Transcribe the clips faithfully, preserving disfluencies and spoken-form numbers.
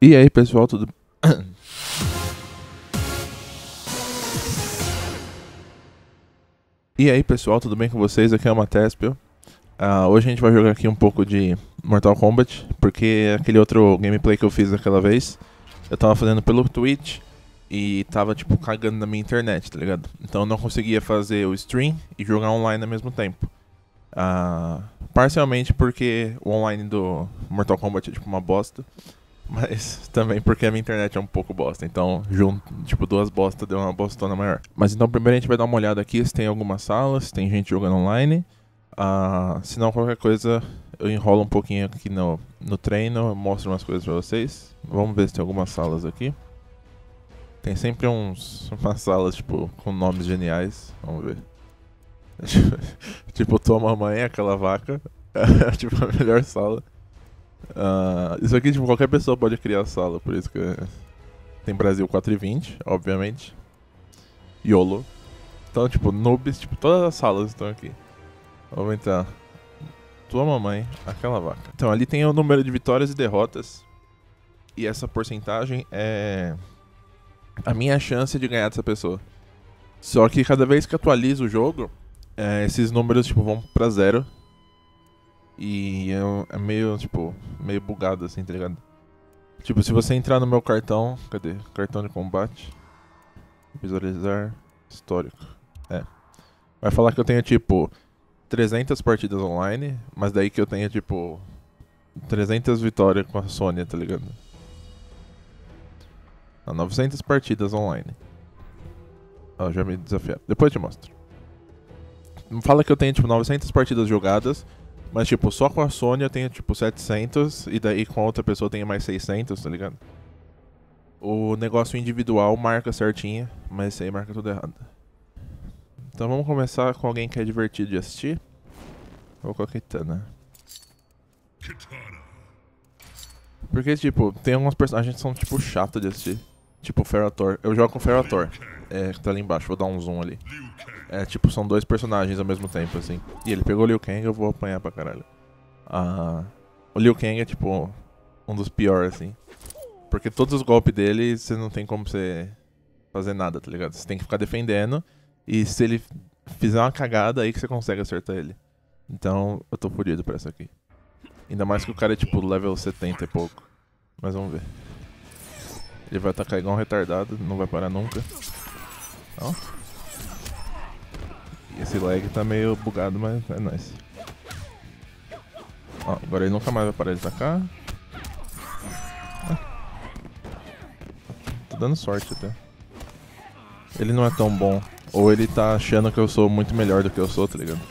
E aí, pessoal, tudo... E aí, pessoal, tudo bem com vocês? Aqui é o Matespio. Uh, hoje a gente vai jogar aqui um pouco de Mortal Kombat, porque aquele outro gameplay que eu fiz daquela vez, eu tava fazendo pelo Twitch e tava, tipo, cagando na minha internet, tá ligado? Então eu não conseguia fazer o stream e jogar online ao mesmo tempo. Uh, parcialmente porque o online do Mortal Kombat é, tipo, uma bosta. Mas também porque a minha internet é um pouco bosta. Então, junto, tipo, duas bostas deu uma bostona maior. Mas então, primeiro a gente vai dar uma olhada aqui se tem algumas salas, se tem gente jogando online. Uh, se não, qualquer coisa, eu enrolo um pouquinho aqui no, no treino, mostro umas coisas pra vocês. Vamos ver se tem algumas salas aqui. Tem sempre uns, umas salas, tipo, com nomes geniais. Vamos ver. Tipo, tua mamãe, aquela vaca. É tipo a melhor sala. Uh, isso aqui, tipo, qualquer pessoa pode criar sala, por isso que tem Brasil quatro e vinte, obviamente. YOLO. Então, tipo, noobs, tipo, todas as salas estão aqui. Vamos entrar. Tua mamãe, aquela vaca. Então, ali tem o número de vitórias e derrotas. E essa porcentagem é a minha chance de ganhar dessa pessoa. Só que cada vez que atualizo o jogo, é, esses números, tipo, vão pra zero. E é, é meio, tipo, meio bugado assim, tá ligado? Tipo, se você entrar no meu cartão... Cadê? Cartão de combate. Visualizar. Histórico. É. Vai falar que eu tenho, tipo, trezentas partidas online, mas daí que eu tenho, tipo, trezentas vitórias com a Sônia, tá ligado? Não, novecentas partidas online. Ó, já me desafiaram. Depois eu te mostro. Fala que eu tenho, tipo, novecentas partidas jogadas. Mas, tipo, só com a Sony eu tenho, tipo, setecentos, e daí com a outra pessoa eu tenho mais seiscentos, tá ligado? O negócio individual marca certinho, mas esse aí marca tudo errado. Então vamos começar com alguém que é divertido de assistir. Vou com a Kitana. Porque, tipo, tem alguns personagens que são, tipo, chatos de assistir. Tipo, o Ferrator. Eu jogo com o Ferrator. É, que tá ali embaixo, vou dar um zoom ali. É, tipo, são dois personagens ao mesmo tempo, assim. E ele pegou o Liu Kang, eu vou apanhar pra caralho. Ah, o Liu Kang é, tipo, um dos piores, assim. Porque todos os golpes dele, você não tem como você fazer nada, tá ligado? Você tem que ficar defendendo. E se ele fizer uma cagada, aí que você consegue acertar ele. Então, eu tô fodido pra essa aqui. Ainda mais que o cara é, tipo, level setenta e pouco. Mas vamos ver. Ele vai atacar igual um retardado, não vai parar nunca. Ó. Esse lag tá meio bugado, mas é nice. Ó, agora ele nunca mais vai parar de atacar. Ah. Tô dando sorte até. Ele não é tão bom. Ou ele tá achando que eu sou muito melhor do que eu sou, tá ligado?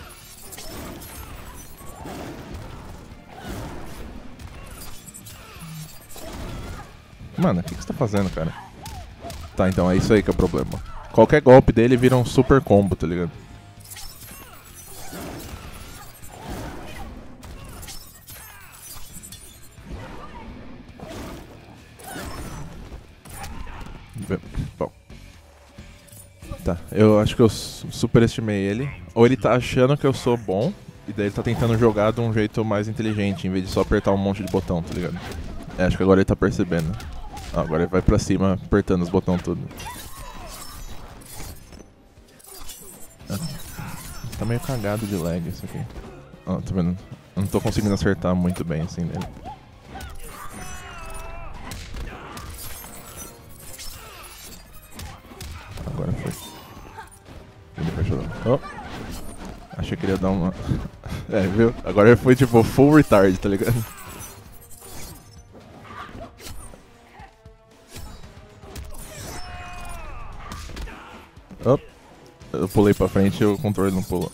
Mano, o que, que você tá fazendo, cara? Tá, então é isso aí que é o problema. Qualquer golpe dele vira um super combo, tá ligado? Bom. Tá, eu acho que eu superestimei ele. Ou ele tá achando que eu sou bom, e daí ele tá tentando jogar de um jeito mais inteligente, em vez de só apertar um monte de botão, tá ligado? É, acho que agora ele tá percebendo. Ah, agora ele vai pra cima, apertando os botões tudo. Ah, tá meio cagado de lag isso aqui. Ó, ah, tá vendo? Eu não tô conseguindo acertar muito bem assim nele. Agora foi. Ele fechou. Oh. Achei que ele ia dar uma... É, viu? Agora foi tipo full retard, tá ligado? Oh. Eu pulei pra frente e o controle não pulou.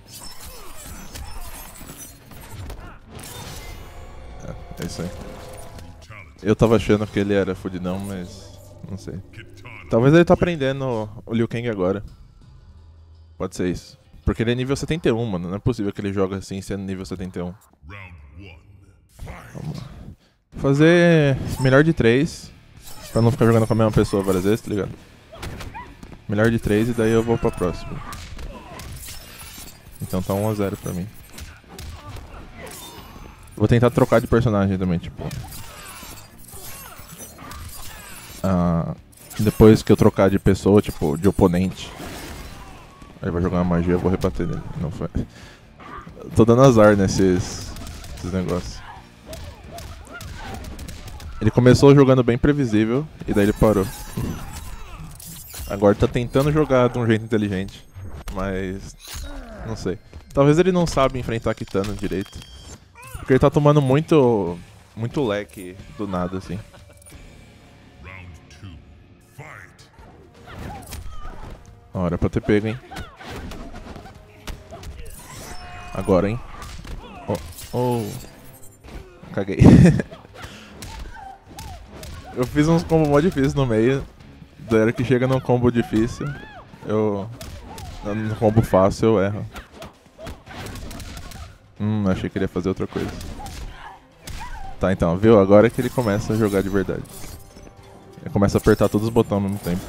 É, é isso aí. Eu tava achando que ele era fudidão, mas... não sei. Talvez ele tá aprendendo o Liu Kang agora. Pode ser isso. Porque ele é nível setenta e um, mano. Não é possível que ele jogue assim sendo nível setenta e um. Vamos lá. Vou fazer melhor de três. Pra não ficar jogando com a mesma pessoa várias vezes, tá ligado? Melhor de três e daí eu vou pra próxima. Então tá um a zero pra mim. Vou tentar trocar de personagem também, tipo... Ah, depois que eu trocar de pessoa, tipo, de oponente, aí vai jogar uma magia, eu vou rebater nele. Não foi. Tô dando azar nesses, nesses negócios. Ele começou jogando bem previsível e daí ele parou. Agora tá tentando jogar de um jeito inteligente, mas não sei. Talvez ele não sabe enfrentar a Kitana direito, porque ele tá tomando muito, muito leque do nada assim. Hora pra ter pego, hein? Agora, hein? Oh, oh. Caguei. Eu fiz uns combos mó difíceis no meio. Da hora que chega num combo difícil, eu... no combo fácil eu erro. Hum, achei que ele ia fazer outra coisa. Tá, então, viu? Agora é que ele começa a jogar de verdade. Ele começa a apertar todos os botões ao mesmo tempo.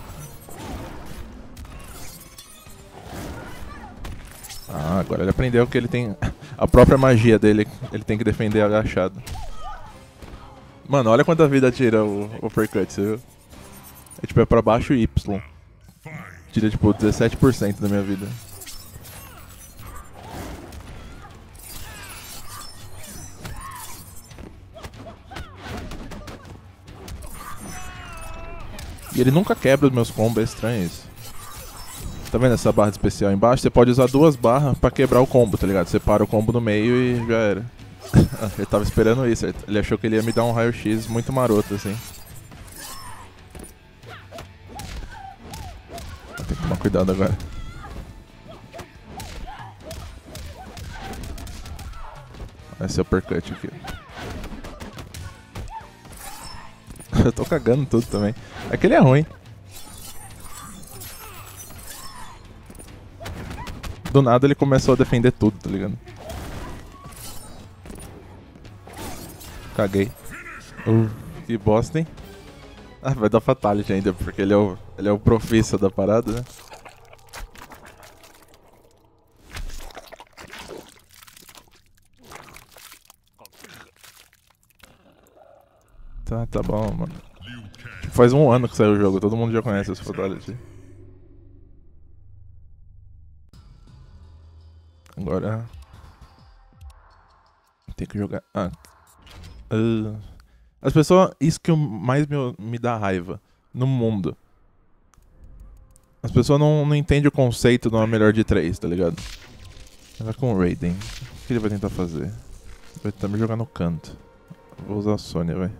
Ah, agora ele aprendeu que ele tem... A própria magia dele, ele tem que defender agachado. Mano, olha quanta vida tira o, o uppercut, você viu? É tipo, é pra baixo Y. Tira tipo dezessete por cento da minha vida. E ele nunca quebra os meus combos, é estranho isso. Tá vendo essa barra especial embaixo? Você pode usar duas barras pra quebrar o combo, tá ligado? Você para o combo no meio e já era. Ele tava esperando isso, ele achou que ele ia me dar um raio-x muito maroto, assim. Tem que tomar cuidado agora. Esse é o uppercut aqui. Eu tô cagando tudo também. É que ele é ruim. Do nada ele começou a defender tudo, tá ligado? Caguei. Uh, que bosta, hein? Ah, vai dar fatality ainda, porque ele é o, ele é o profissa da parada, né? Tá, tá bom, mano. Tipo, faz um ano que saiu o jogo, todo mundo já conhece esse fatality. Agora... tem que jogar... Ah... Uh... As pessoas... Isso que mais me, me dá raiva no mundo. As pessoas não, não entendem o conceito de uma melhor de três, tá ligado? Vai com o Raiden. O que ele vai tentar fazer? Vai tentar me jogar no canto. Vou usar a Sonya, vai.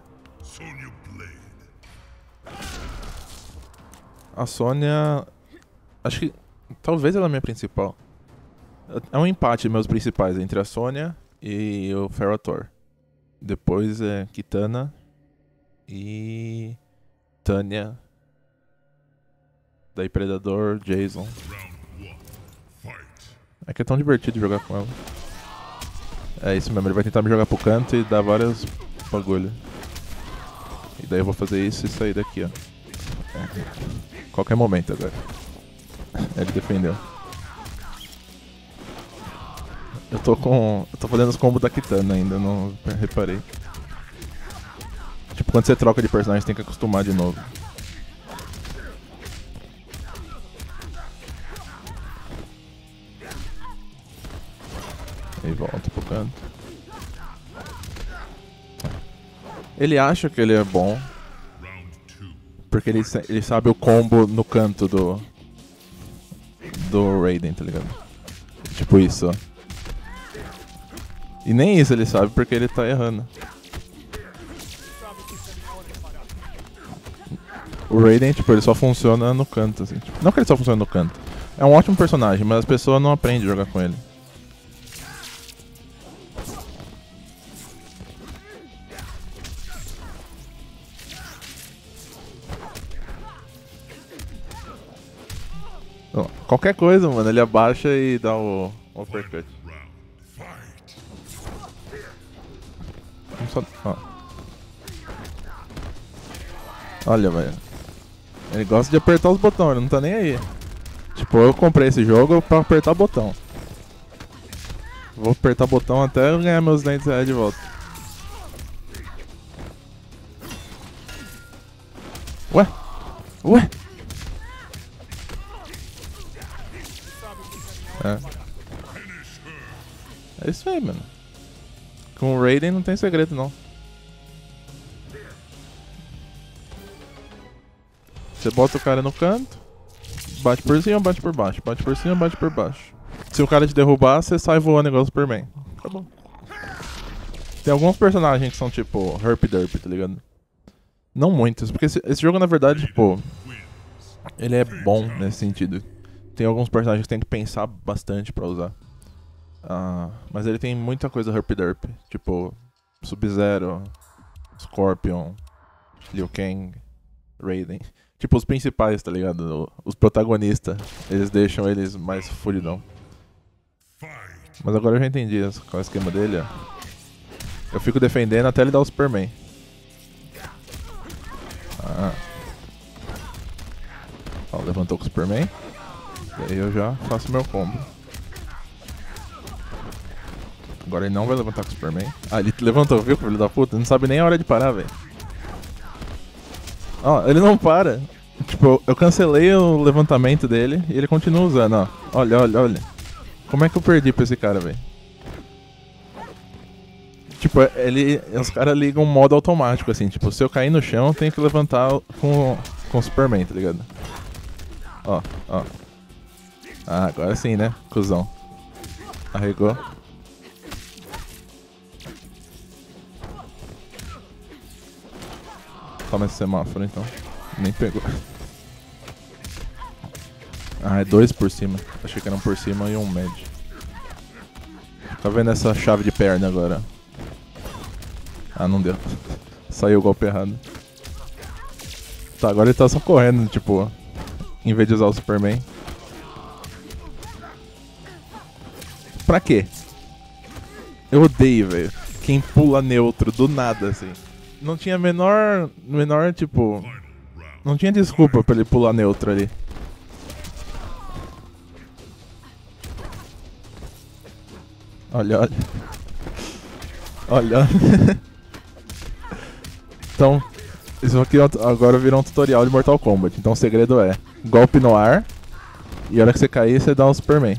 A Sonya... Acho que... Talvez ela é a minha principal. É um empate meus principais entre a Sonya e o Ferrothor. Depois é Kitana e Tanya. Daí Predador, Jason. É que é tão divertido jogar com ela. É isso mesmo, ele vai tentar me jogar pro canto e dar vários bagulho. E daí eu vou fazer isso e sair daqui, ó. É. Qualquer momento agora. Ele defendeu. Eu tô com... Eu tô fazendo os combos da Kitana ainda, não reparei. Tipo, quando você troca de personagem, você tem que acostumar de novo. E volta pro canto. Ele acha que ele é bom, porque ele, ele sabe o combo no canto do... do Raiden, tá ligado? Tipo isso, ó. E nem isso ele sabe porque ele tá errando. O Raiden, tipo, ele só funciona no canto, assim. Tipo, não que ele só funciona no canto. É um ótimo personagem, mas as pessoas não aprendem a jogar com ele. Bom, qualquer coisa, mano, ele abaixa e dá o, o uppercut. Só... Ó. Olha, velho. Ele gosta de apertar os botões, ele não tá nem aí. Tipo, eu comprei esse jogo pra apertar botão. Vou apertar botão até eu ganhar meus dentes reais de volta. Ué? Ué? É. É isso aí, mano. Com o Raiden não tem segredo, não. Você bota o cara no canto, bate por cima, bate por baixo, bate por cima, bate por baixo. Se o cara te derrubar, você sai voando igual o Superman. Acabou. Tem alguns personagens que são tipo Herp Derp, tá ligado? Não muitos, porque esse, esse jogo na verdade, tipo, ele é bom nesse sentido. Tem alguns personagens que tem que pensar bastante pra usar. Uh, mas ele tem muita coisa Herp Derp, tipo Sub-Zero, Scorpion, Liu Kang, Raiden. Tipo os principais, tá ligado? Os protagonistas, eles deixam eles mais fudidão. Mas agora eu já entendi qual é o esquema dele, ó. Eu fico defendendo até ele dar o Superman. Ah. Ó, levantou com o Superman. E aí eu já faço meu combo. Agora ele não vai levantar com o Superman. Ah, ele levantou, viu, filho da puta? Não sabe nem a hora de parar, velho. Ó, ele não para. Tipo, eu cancelei o levantamento dele e ele continua usando, ó. Olha, olha, olha. Como é que eu perdi pra esse cara, velho? Tipo, ele, os caras ligam um modo automático, assim. Tipo, se eu cair no chão, eu tenho que levantar com, com o Superman, tá ligado? Ó, ó. Ah, agora sim, né? Cusão. Arregou. Toma esse semáforo, então. Nem pegou. Ah, é dois por cima. Achei que era um por cima e um médio. Tá vendo essa chave de perna agora? Ah, não deu. Saiu o golpe errado. Tá, agora ele tá só correndo, tipo, em vez de usar o Superman. Pra quê? Eu odeio, velho. Quem pula neutro do nada, assim. Não tinha menor, menor, tipo... Não tinha desculpa pra ele pular neutro ali. Olha, olha. Olha. Então, isso aqui agora virou um tutorial de Mortal Kombat. Então o segredo é golpe no ar. E a hora que você cair, você dá um Superman.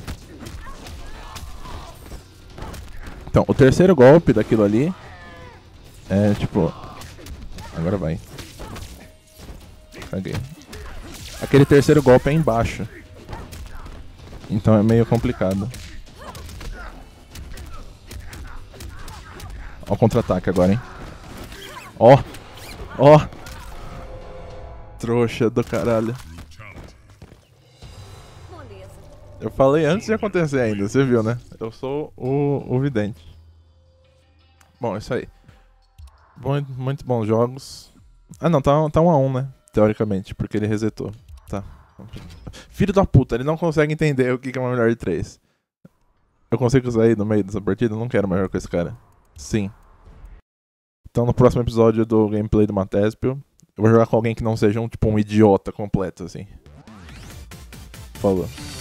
Então, o terceiro golpe daquilo ali é tipo... Agora vai. Caguei. Aquele terceiro golpe é embaixo. Então é meio complicado. Ó o contra-ataque agora, hein. Ó. Ó. Trouxa do caralho. Eu falei antes de acontecer ainda, você viu, né? Eu sou o, o vidente. Bom, é isso aí. Muito, muito bons jogos. Ah não, tá, tá um a um, né? Teoricamente, porque ele resetou. Tá. Filho da puta, ele não consegue entender o que é uma melhor de três. Eu consigo sair no meio dessa partida? Eu não quero mais jogar com esse cara. Sim. Então no próximo episódio do gameplay do Matespio, eu vou jogar com alguém que não seja um, tipo, um idiota completo, assim. Falou.